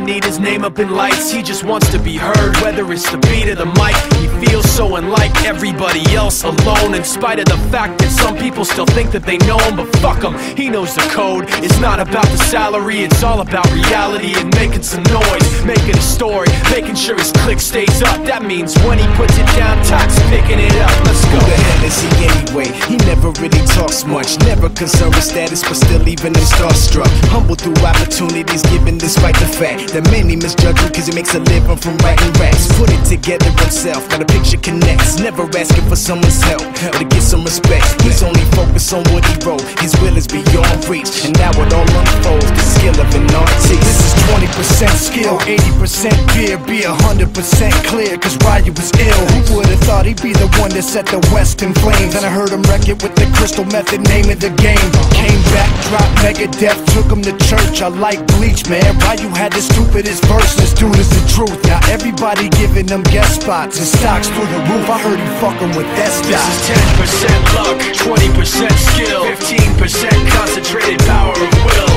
need his name up in lights, he just wants to be heard. Whether it's the beat or the mic, he feels so unlike everybody else, alone. In spite of the fact that some people still think that they know him, but fuck him, he knows the code. It's not about the salary, it's all about reality and making some noise, making a story, making sure his click stays up. That means when he puts it down, Tox picking it up. Let's go. Who the hell is he anyway? He never really talks much, never concerned with status, but still even him starstruck. Humble through opportunities given despite the fact that many misjudge him cause he makes a living from writing raps. Put it together himself, got a picture connects, never asking for someone's help or to get some respect. He's only focused on what he wrote, his will is beyond reach, and now it all unfolds, the skill of an artist. This is 20% skill, 80% fear, be 100% clear, cause Ryu was ill. Who would've thought he'd be the one that set the West in flames? And I heard him wreck it with the Crystal Method, name of the game. Came back, dropped Megadeth, took him to church. I like Bleach, man. Ryu had the stupidest verse, this dude is the truth. Now everybody giving them guest spots and stocks through the roof. I heard he fucking with that stock. This is 10% luck, 20% skill, 15% concentrated power of will,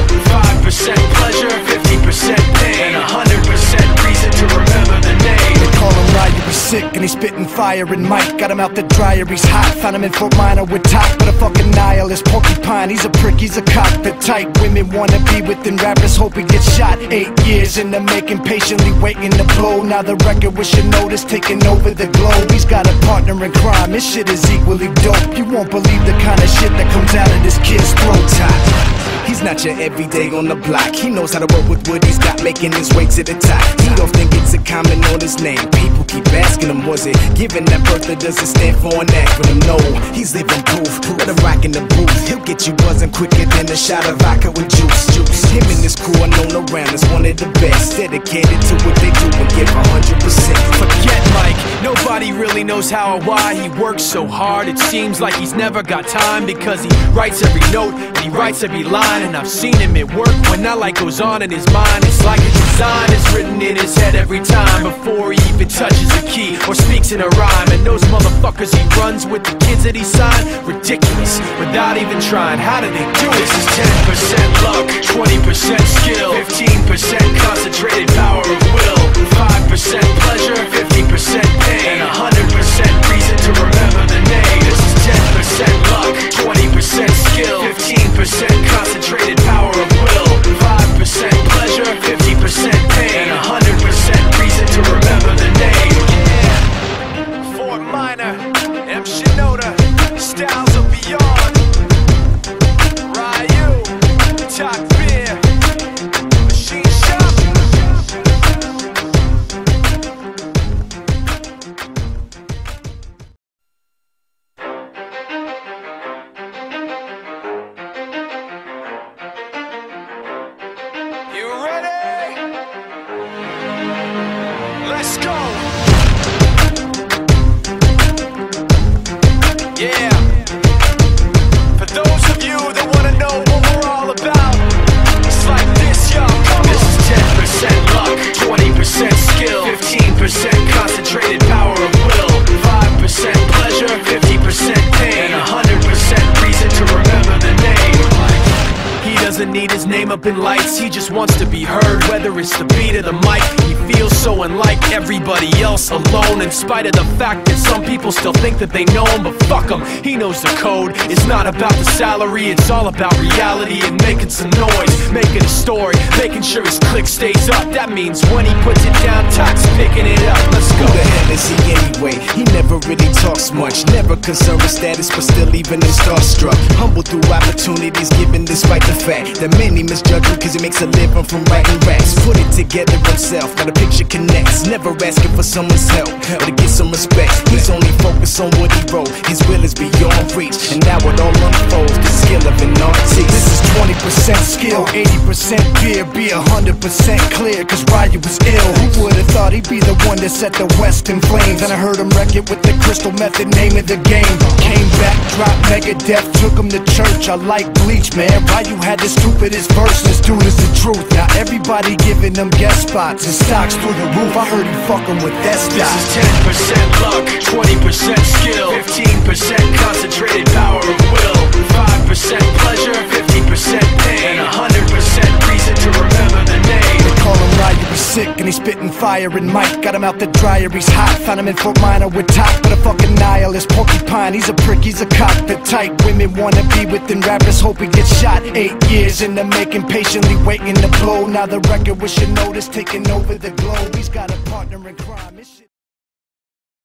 5% pleasure, 50% pain, and 100% reason to remember the name. They call him Ryu, he's sick and he's spitting fire and Mike got him out the dryer, he's hot. Found him in Fort Minor with Top, but a fucking nihilist porcupine. He's a prick, he's a cockpit type. Women wanna be within rappers, hope he gets shot. 8 years in the making, patiently waiting to blow. Now the record with your notice taking over the globe. He's got a partner in crime, his shit is equally dope. You won't believe the kind of shit that comes out of this kid's throat. He's not your everyday on the block. He knows how to work with what he's got, making his way to the top. He don't think it's a comment on his name. People keep asking him, was it given that birth, or does it stand for an acronym? No, he's living proof. Let him rock in the booth. He'll get you buzzing quicker than a shot of vodka with juice. Him and his crew are known around as one of the best, dedicated to what they do and give 100%. Forget Mike, nobody really knows how or why he works so hard. It seems like he's never got time, because he writes every note and he writes every line. And I've seen him at work when that light goes on in his mind. It's like a design is written in his head every time, before he even touches a key or speaks in a rhyme. And those motherfuckers he runs with, the kids that he signed, ridiculous, without even trying. How do they do it? This is 10% luck, 20% skill, 15% concentrated power of will, 5% pleasure, 50% pain, and 100% reason to remember the name. This is 10% luck, 20% skill, 15% concentrated power of will, 5% pleasure, 50% pain, and 100% reason to remember the name. Yeah. Fort Minor, M. Shinoda, Styles of Beyond, Ryu, Talk Beer, Machine Shop. You ready? Let's go. Yeah. For those of you that want to know what we're all about, it's like this, y'all. This is 10% luck, 20% skill, 15% concentrated power of will, 5% pleasure, 50% pain, and 100% reason to remember the name. He doesn't need his name up in lights, he just wants to be heard. Whether it's the beat or the mic, he feels so unlike everybody else, alone. In spite of the fact that some people still think that they know him, but fuck him, he knows the code. It's not about the salary, it's all about reality and making some noise, making a story, making sure his click stays up. That means when he puts it down, Tox picking it up. Let's go. Who the hell is he anyway? He never really talks much, never concerned with status, but still even him starstruck. Humble through opportunities given despite the fact that many misjudge him cause he makes a living from writing raps. Put it together himself, got a picture connects, never asking for someone's help or to get some respect. He's only focused on what he wrote, his will is beyond reach, and now it all unfolds, the skill of an artist. This is 20% skill, 80% fear, be 100% clear, cause Ryu was ill. Who would've thought he'd be the one that set the West in flames? And I heard him wreck it with the Crystal Method, name of the game. Came back, dropped Megadeth, took him to church. I like Bleach, man. Ryu had the stupidest verse, this dude is the truth. Now everybody giving them guest spots and stocks through the roof. I heard he fucking with that stock. This is 10% luck, 20% skill, 15% concentrated power of will, 5% pleasure, 50% pain, and 100% reason to remember the name. They call him Ryu. spitting fire and Mike. Got him out the dryer, he's hot. Found him in Fort Minor with top, but a fucking nihilist. Porcupine, he's a prick, he's a cockpit type. Women wanna be within rappers, hope he gets shot. 8 years in the making, patiently waiting to blow. Now the record with your notice taking over the globe. He's got a partner in crime.